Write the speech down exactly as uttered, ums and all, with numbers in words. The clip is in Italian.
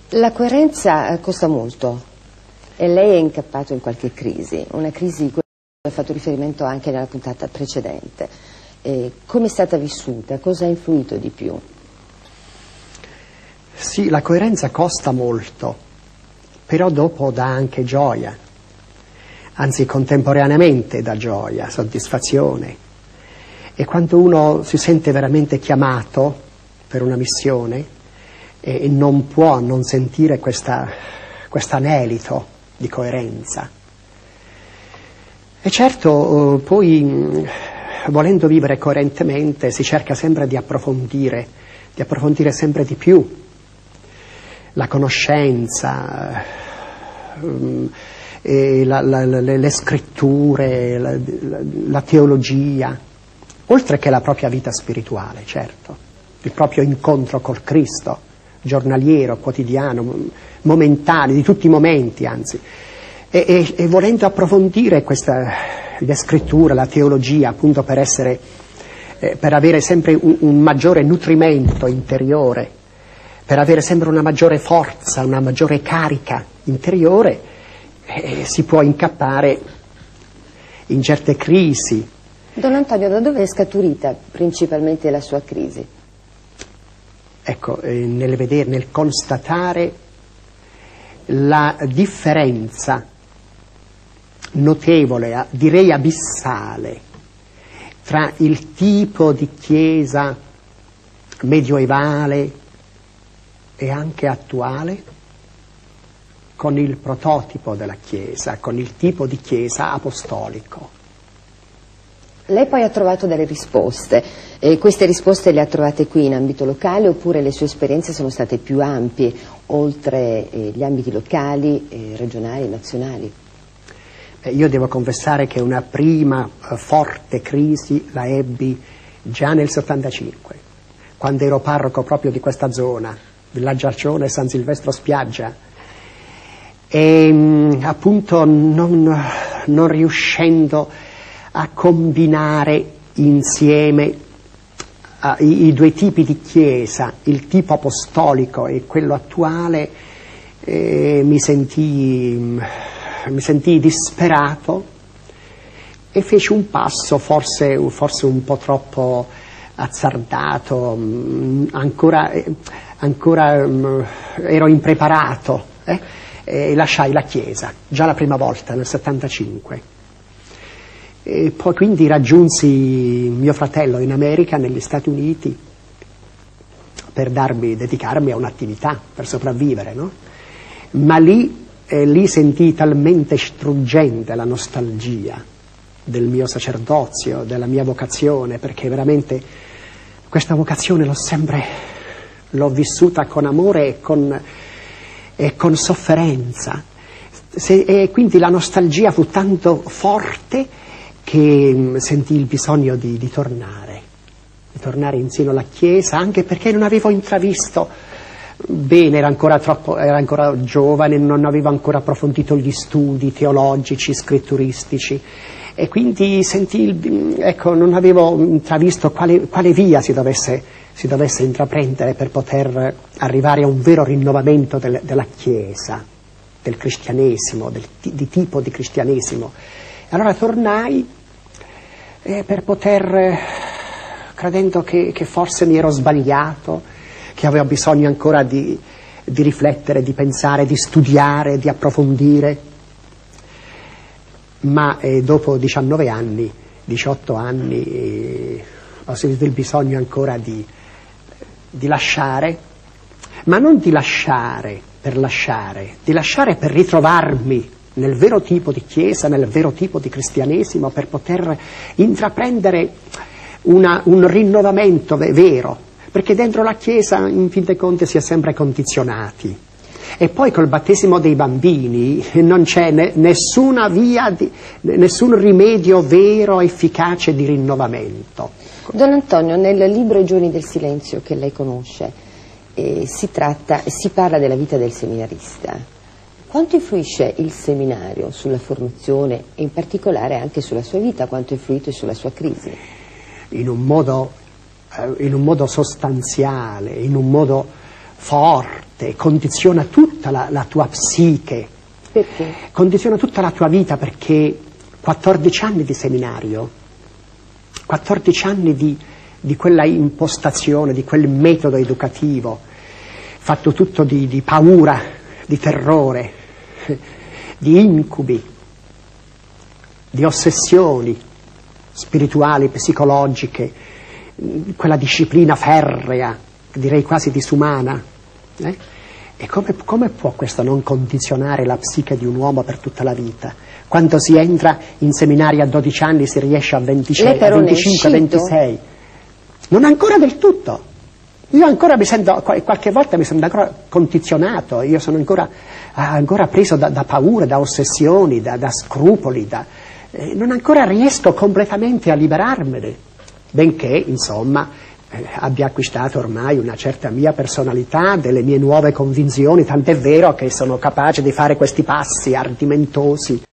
La coerenza costa molto e lei è incappato in qualche crisi, una crisi a cui ha fatto riferimento anche nella puntata precedente. Eh, come è stata vissuta? Cosa ha influito di più? Sì, la coerenza costa molto, però dopo dà anche gioia, anzi contemporaneamente dà gioia, soddisfazione. E quando uno si sente veramente chiamato per una missione e non può non sentire questa, quest'anelito di coerenza. E certo, poi volendo vivere coerentemente si cerca sempre di approfondire, di approfondire sempre di più la conoscenza, e la, la, le, le scritture, la, la, la teologia, oltre che la propria vita spirituale, certo, il proprio incontro col Cristo, giornaliero, quotidiano, momentaneo, di tutti i momenti anzi, e, e, e volendo approfondire questa, le scritture, la teologia, appunto per essere, eh, per avere sempre un, un maggiore nutrimento interiore, per avere sempre una maggiore forza, una maggiore carica interiore, eh, si può incappare in certe crisi. Don Antonio, da dove è scaturita principalmente la sua crisi? Ecco, eh, nel vedere, nel constatare la differenza notevole, direi abissale, tra il tipo di chiesa medioevale e anche attuale con il prototipo della chiesa, con il tipo di chiesa apostolico. Lei poi ha trovato delle risposte, e queste risposte le ha trovate qui in ambito locale oppure le sue esperienze sono state più ampie, oltre eh, gli ambiti locali, eh, regionali, nazionali? Eh, io devo confessare che una prima eh, forte crisi la ebbi già nel settantacinque, quando ero parroco proprio di questa zona, Villaggio Arcione, San Silvestro Spiaggia, e mh, appunto non, non riuscendo a combinare insieme uh, i, i due tipi di chiesa, il tipo apostolico e quello attuale, eh, mi sentii, mi sentii disperato e feci un passo forse, forse un po' troppo azzardato, mh, ancora, eh, ancora mh, ero impreparato, eh, e lasciai la chiesa, già la prima volta nel settantacinque. E poi quindi raggiunsi mio fratello in America, negli Stati Uniti, per darmi, dedicarmi a un'attività, per sopravvivere, no? Ma lì, eh, lì sentii talmente struggente la nostalgia del mio sacerdozio, della mia vocazione, perché veramente questa vocazione l'ho sempre, l'ho vissuta con amore e con, e con sofferenza. Se, e quindi la nostalgia fu tanto forte che sentii il bisogno di, di tornare, di tornare in seno alla Chiesa, anche perché non avevo intravisto bene, era ancora, troppo, era ancora giovane, non avevo ancora approfondito gli studi teologici, scritturistici, e quindi sentii, ecco, non avevo intravisto quale, quale via si dovesse, si dovesse intraprendere per poter arrivare a un vero rinnovamento del, della Chiesa, del cristianesimo, del, di tipo di cristianesimo. E allora tornai eh, per poter, eh, credendo che, che forse mi ero sbagliato, che avevo bisogno ancora di, di riflettere, di pensare, di studiare, di approfondire, ma eh, dopo diciannove anni, diciotto anni, eh, ho sentito il bisogno ancora di, di lasciare, ma non di lasciare per lasciare, di lasciare per ritrovarmi nel vero tipo di chiesa, nel vero tipo di cristianesimo, per poter intraprendere una, un rinnovamento vero, perché dentro la chiesa in fin dei conti si è sempre condizionati, e poi col battesimo dei bambini non c'è ne, nessuna via, di, nessun rimedio vero, efficace di rinnovamento. Don Antonio, nel libro I giorni del silenzio che lei conosce, eh, si tratta, si parla della vita del seminarista. Quanto influisce il seminario sulla formazione e in particolare anche sulla sua vita? Quanto ha influito sulla sua crisi? In un modo, eh, in un modo sostanziale, in un modo forte, forte, condiziona tutta la, la tua psiche. Perché? Condiziona tutta la tua vita, perché quattordici anni di seminario, quattordici anni di, di quella impostazione, di quel metodo educativo, fatto tutto di, di paura, di terrore, di incubi, di ossessioni spirituali, psicologiche, quella disciplina ferrea, direi quasi disumana. Eh? E come, come può questo non condizionare la psiche di un uomo per tutta la vita? Quando si entra in seminario a dodici anni si riesce a ventisei, a venticinque, ventisei. Non ancora del tutto. Io ancora mi sento, qualche volta mi sento ancora condizionato, io sono ancora, ancora preso da, da paure, da ossessioni, da, da scrupoli, da, eh, non ancora riesco completamente a liberarmene, benché, insomma, eh, abbia acquistato ormai una certa mia personalità, delle mie nuove convinzioni, tant'è vero che sono capace di fare questi passi ardimentosi